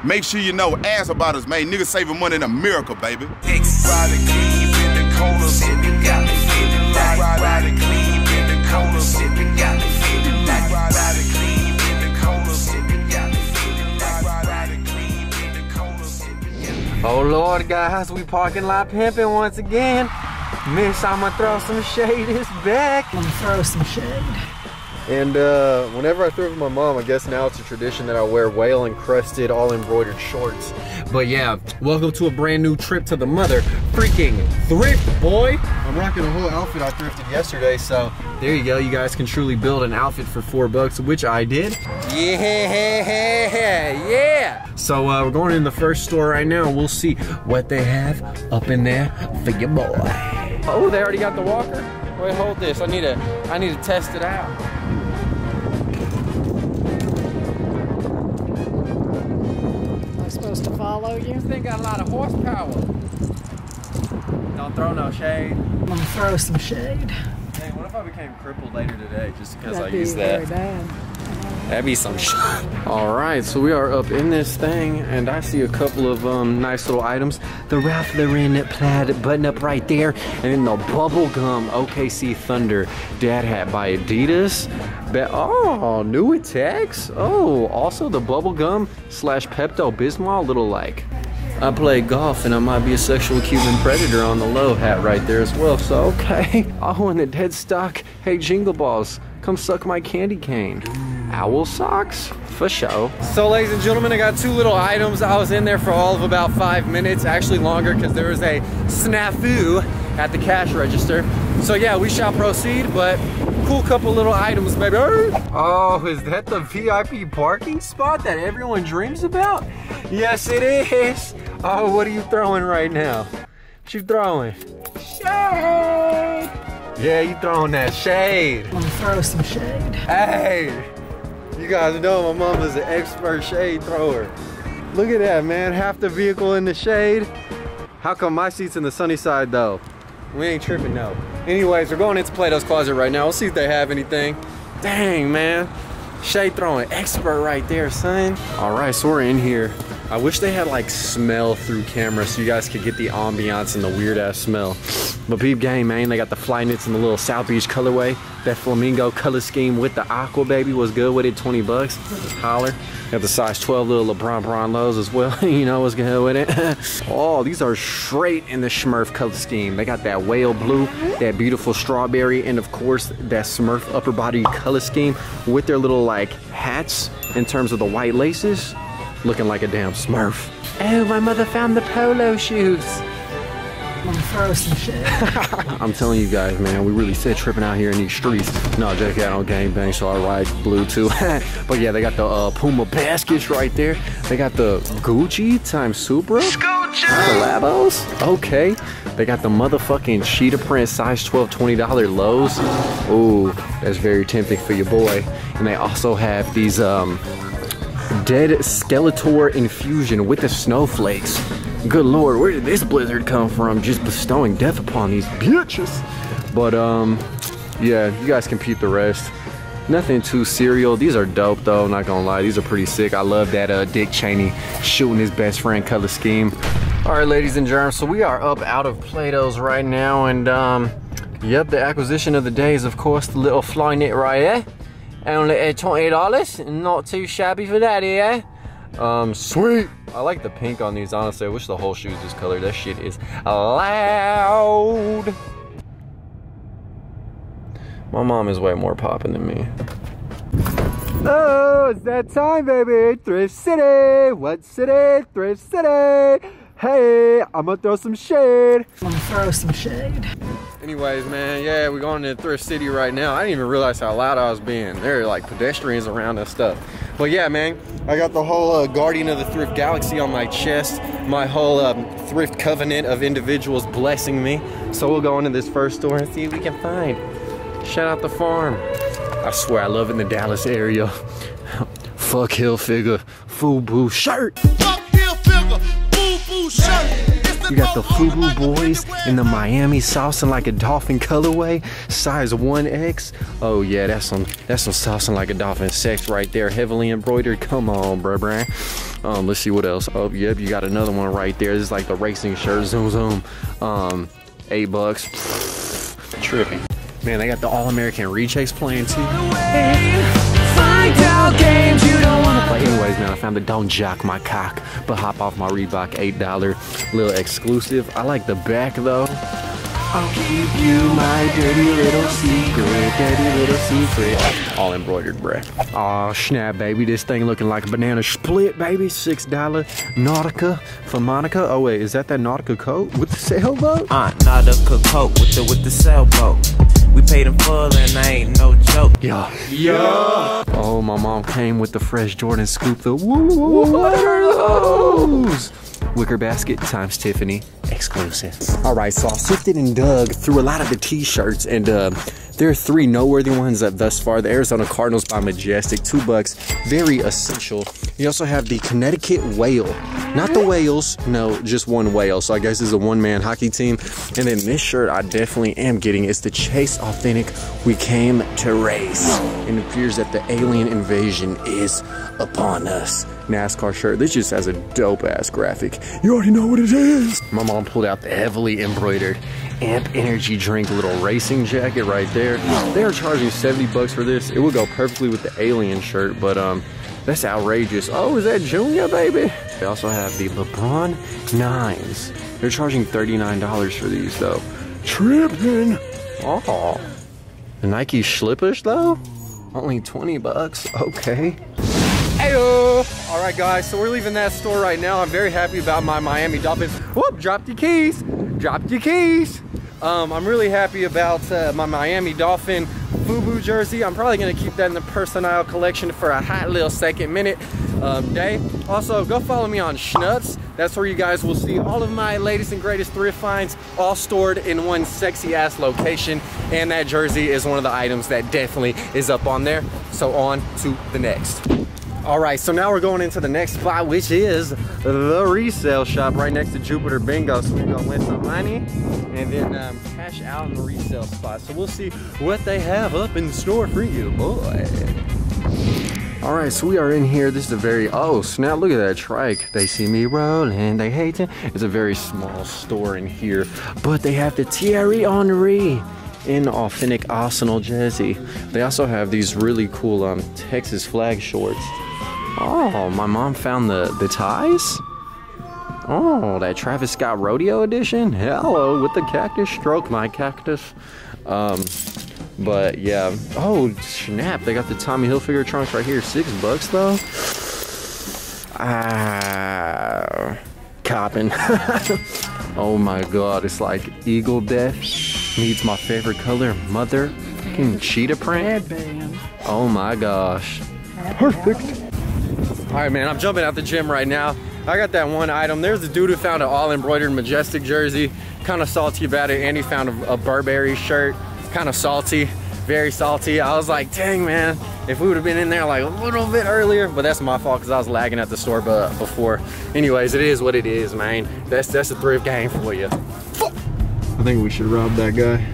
Make sure you know ask about us, man. Niggas saving money in a miracle, baby. Oh Lord, guys, we parking lot pimping once again. Miss, I'ma throw some shade is back. I'm gonna throw some shade. And whenever I thrift with my mom, I guess now it's a tradition that I wear whale encrusted, all embroidered shorts. But yeah, welcome to a brand new trip to the mother freaking thrift, boy. I'm rocking a whole outfit I thrifted yesterday, so there you go. You guys can truly build an outfit for $4, which I did. Yeah. So we're going in the first store right now. We'll see what they have up in there for your boy. Oh, they already got the walker? Wait, hold this. I need to test it out. Am I supposed to follow you? This thing got a lot of horsepower. Don't throw no shade. I'm gonna throw some shade. Hey, what if I became crippled later today just because That'd I used that? Very bad. That'd be some shit. All right, so we are up in this thing, and I see a couple of nice little items. The Ralph Lauren plaid button up right there, and then the bubblegum OKC Thunder dad hat by Adidas. Oh, new attacks. Oh, also the bubblegum / Pepto-Bismol little like. I play golf and I might be a sexual Cuban predator on the low hat right there as well. So okay. Oh, and the dead stock. Hey, Jingle Balls, come suck my candy cane. Owl socks? For sure. So ladies and gentlemen, I got two little items. I was in there for all of about 5 minutes, actually longer because there was a snafu at the cash register. So yeah, we shall proceed, but cool couple little items, baby. Oh, is that the VIP parking spot that everyone dreams about? Yes, it is. Oh, what are you throwing right now? What you throwing? Shade. Yeah, you throwing that shade. I'm gonna throw some shade. Hey. You guys know my mom is an expert shade thrower. Look at that, man. Half the vehicle in the shade. How come my seat's in the sunny side though? We ain't tripping, no. Anyways, we're going into Plato's Closet right now. We'll see if they have anything. Dang, man. Shade throwing expert right there, son. All right, so we're in here. I wish they had like smell through camera so you guys could get the ambiance and the weird ass smell. But peep game, man, they got the fly knits in the little South Beach colorway. That flamingo color scheme with the aqua, baby, was good with it, 20 bucks. Holler. Got the size 12 little LeBron lows as well. You know what's good with it. Oh, these are straight in the Smurf color scheme. They got that whale blue, that beautiful strawberry, and of course that Smurf upper body color scheme with their little like hats in terms of the white laces. Looking like a damn Smurf. Oh, my mother found the polo shoes. I'm gonna throw some shade. I'm telling you guys, man, we really said tripping out here in these streets. No, JK, I don't gangbang, so I ride blue too. But yeah, they got the Puma baskets right there. They got the Gucci times Supra. Collabos. Okay. They got the motherfucking cheetah print size 12 $20 lows. Ooh, that's very tempting for your boy. And they also have these Dead Skeletor infusion with the snowflakes. Good lord, where did this blizzard come from? Just bestowing death upon these bitches. But yeah, you guys can peep the rest. Nothing too serial. These are dope though, not gonna lie. These are pretty sick. I love that Dick Cheney shooting his best friend color scheme. All right, ladies and germs, so we are up out of Plato's right now, and yep, the acquisition of the day is of course the little fly knit right there. Only $20, not too shabby for that, yeah? Sweet. I like the pink on these, honestly. I wish the whole shoe's this color. That shit is loud. My mom is way more poppin' than me. Oh, it's that time, baby. Thrift City. What city? Thrift City. Hey, I'm gonna throw some shade. I'm gonna throw some shade. Anyways, man, yeah, we're going to Thrift City right now. I didn't even realize how loud I was being. There are like pedestrians around and stuff. But yeah, man, I got the whole Guardian of the Thrift Galaxy on my chest. My whole thrift covenant of individuals blessing me. So we'll go into this first store and see what we can find. Shout out the farm. I swear I love it in the Dallas area. Fuck Hilfiger, FUBU shirt. Fuck Hilfiger, FUBU shirt. You got the FUBU boys in the Miami saucing like a dolphin colorway, size 1X. Oh yeah, that's some saucing like a dolphin sex right there, heavily embroidered. Come on, bruh. Let's see what else. Oh yep, you got another one right there. This is like the racing shirt. Zoom zoom. $8. Tripping. Man, they got the All-American rechecks playing too. Find out games you don't want to play. Anyways, man, I found the Don't Jock My Cock, but hop off my Reebok $8 little exclusive. I like the back though. I'll keep you my dirty little secret. All embroidered, bruh. Aw, snap, baby. This thing looking like a banana split, baby. $6 Nautica for Monica. Oh, wait, is that Nautica coat with the sailboat? Nautica coat with the sailboat. We paid in full and I ain't no joke. Yeah. Oh, my mom came with the fresh Jordan scoop. What are those? Wicker basket times Tiffany exclusive. All right, so I sifted and dug through a lot of the t-shirts, and there are 3 noteworthy ones thus far. The Arizona Cardinals by Majestic, $2, very essential. You also have the Connecticut Whale, not the Whales, no, just one whale. So I guess it's a one-man hockey team. And then this shirt I definitely am getting. It's the Chase Authentic We Came to Race. And it appears that the alien invasion is upon us. NASCAR shirt. This just has a dope-ass graphic. You already know what it is. My mom pulled out the heavily embroidered Amp Energy Drink little racing jacket right there. They are charging $70 for this. It would go perfectly with the alien shirt, but that's outrageous. Oh, is that Junior, baby? They also have the LeBron 9s. They're charging $39 for these, though. Tripping. Oh, the Nike slippers, though? Only $20. Okay. Heyo! All right, guys, so we're leaving that store right now. I'm very happy about my Miami Dolphins. Whoop, dropped your keys. Dropped your keys. I'm really happy about my Miami Dolphin FUBU jersey. I'm probably gonna keep that in the personnel collection for a hot little second minute day. Also, go follow me on Schnuts. That's where you guys will see all of my latest and greatest thrift finds, all stored in one sexy ass location. And that jersey is one of the items that definitely is up on there. So on to the next. All right, so now we're going into the next spot, which is the resale shop right next to Jupiter Bingo. So we're gonna win some money and then cash out in the resale spot. So we'll see what they have up in store for you, boy. All right, so we are in here. This is a very, oh snap, look at that trike. They see me rolling, they hate it. It's a very small store in here, but they have the Thierry Henry in authentic Arsenal jersey. They also have these really cool Texas flag shorts. Oh, my mom found the ties. Oh, that Travis Scott Rodeo edition. Hello, with the cactus, stroke my cactus. But yeah, oh snap, they got the Tommy Hilfiger trunks right here. $6 though. Copping. Oh my god, it's like Eagle Death meets my favorite color, mother fucking cheetah print. Headband. Oh my gosh. Perfect. All right, man, I'm jumping out the gym right now. I got that one item. There's a dude who found an all embroidered Majestic jersey. Kind of salty about it. And he found a Burberry shirt. Kind of salty, very salty. I was like, dang, man, if we would have been in there like a little bit earlier, but that's my fault because I was lagging at the store before. Anyways, it is what it is, man. That's a thrift game for you. I think we should rob that guy.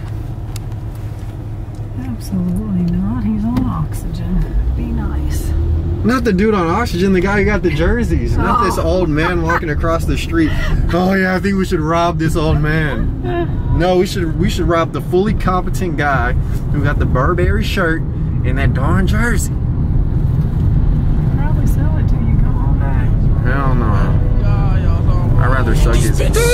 Absolutely not. He's on oxygen. Be nice. Not the dude on oxygen, the guy who got the jerseys. Not this old man walking across the street. Oh yeah, I think we should rob this old man. No, we should rob the fully competent guy who got the Burberry shirt and that darn jersey. Probably sell it to you. Come on back. Hell no. I'd rather suck his.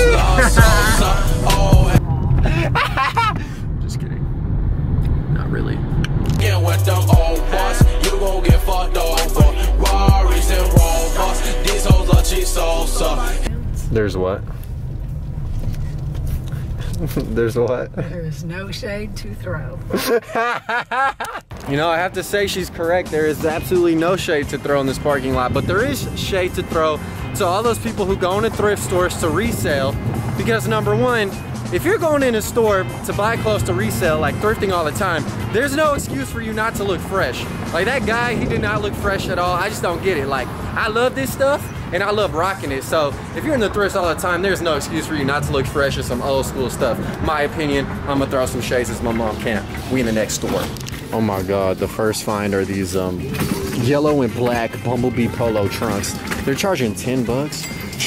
Just kidding. Not really. Yeah, with them old boss, you gon' get fucked over. Rarries and Rovers, these hoes are cheap salsa. There's what? There's what? There's no shade to throw. You know, I have to say she's correct. There is absolutely no shade to throw in this parking lot, but there is shade to throw to all those people who go into thrift stores to resale, because number one, if you're going in a store to buy clothes to resell, like thrifting all the time, there's no excuse for you not to look fresh. Like that guy, he did not look fresh at all. I just don't get it. Like, I love this stuff and I love rocking it. So if you're in the thrifts all the time, there's no excuse for you not to look fresh or some old school stuff. My opinion, I'm gonna throw some shades as my mom can't. We in the next store. Oh my God, the first find are these yellow and black Bumblebee polo trunks. They're charging 10 bucks.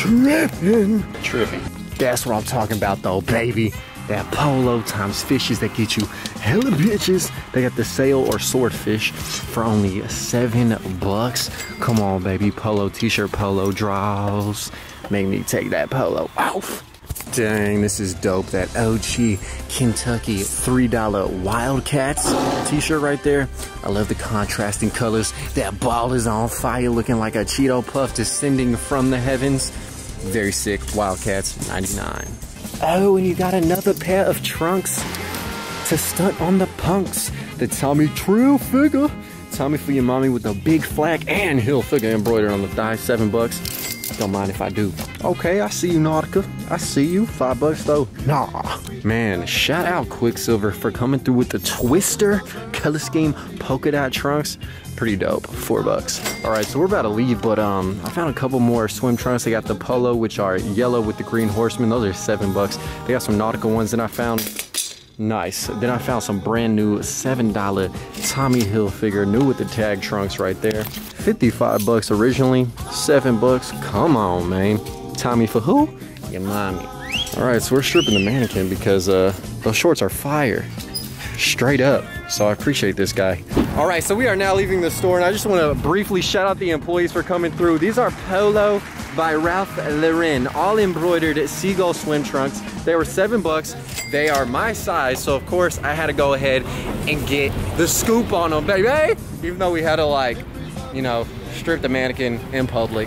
Tripping. That's what I'm talking about though, baby. That polo times fishes that get you hella bitches. They got the sail or swordfish for only 7 bucks. Come on, baby. Polo t-shirt, polo draws. Make me take that polo off. Dang, this is dope. That OG Kentucky $3 Wildcats t-shirt right there. I love the contrasting colors. That ball is on fire, looking like a Cheeto Puff descending from the heavens. Very sick. Wildcats 99. Oh, and you got another pair of trunks to stunt on the punks. The Tommy Hilfiger. Tommy for your mommy with the big flag and Hilfiger embroidered on the thigh. 7 bucks. Don't mind if I do. Okay, I see you, Nautica. I see you. 5 bucks though. Nah. Man, shout out Quicksilver for coming through with the Twister color scheme polka dot trunks. Pretty dope. 4 bucks. All right, so we're about to leave, but I found a couple more swim trunks. They got the polo, which are yellow with the green horseman. Those are 7 bucks. They got some Nautica ones that I found. Nice. Then I found some brand new $7 Tommy Hilfiger, new with the tag trunks right there. 55 bucks originally, 7 bucks. Come on, man. Tommy for who? Your mommy. All right, so we're stripping the mannequin because those shorts are fire. Straight up. So I appreciate this guy. All right, so we are now leaving the store, and I just want to briefly shout out the employees for coming through. These are Polo by Ralph Lauren, all embroidered seagull swim trunks. They were 7 bucks. They are my size, so of course I had to go ahead and get the scoop on them, baby. Even though we had to, like, you know, strip the mannequin in public.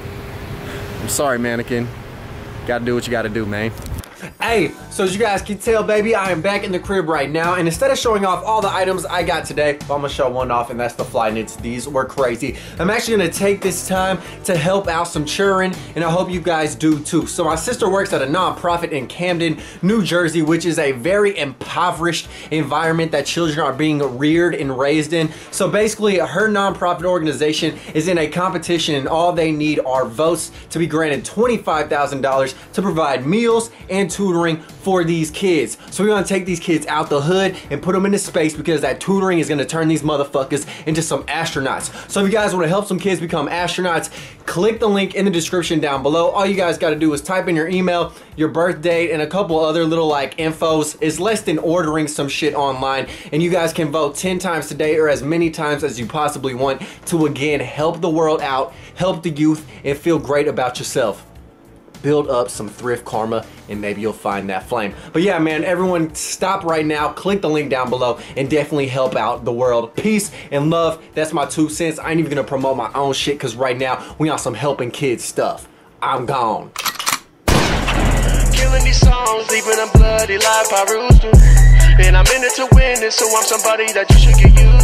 I'm sorry, mannequin. Gotta do what you gotta do, man. Hey, so as you guys can tell, baby, I am back in the crib right now, and instead of showing off all the items I got today, I'm gonna show one off, and that's the Flyknits. These were crazy. I'm actually gonna take this time to help out some children, and I hope you guys do too. So my sister works at a nonprofit in Camden, New Jersey, which is a very impoverished environment that children are being reared and raised in. So basically, her nonprofit organization is in a competition, and all they need are votes to be granted $25,000 to provide meals and tutoring for these kids. So we're gonna take these kids out the hood and put them into space, because that tutoring is gonna turn these motherfuckers into some astronauts. So if you guys wanna help some kids become astronauts, click the link in the description down below. All you guys gotta do is type in your email, your birth date, and a couple other little like infos. It's less than ordering some shit online, and you guys can vote 10 times today or as many times as you possibly want to, again, help the world out, help the youth, and feel great about yourself. Build up some thrift karma, and maybe you'll find that flame. But yeah, man, everyone stop right now, click the link down below, and definitely help out the world. Peace and love. That's my 2 cents. I ain't even gonna promote my own shit, because right now we on some helping kids stuff. I'm gone. Killing these songs, leaving a bloody life I roost to. And I'm in it to win it, so I'm somebody that you should get used to.